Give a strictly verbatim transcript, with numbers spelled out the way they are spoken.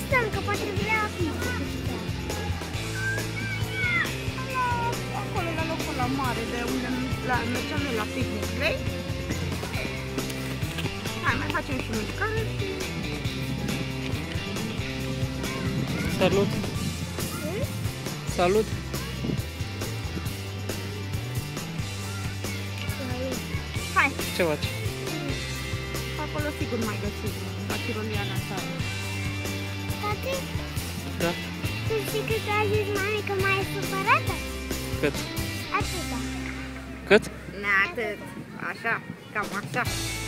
stăm? Că poate vrea pizza. Acolo, la locul la mare, de unde la, mergeam noi la picnic, vrei? Hai, mai facem și mișcare. Salut! Salut! Hai! Ce faci? Acolo sigur mai găsim, la Tiroliana asta. Tati, Da? tu știi că ți-a zis mami că mai e supărată? Cât? Atâta. Cât? Neatât, așa, cam așa.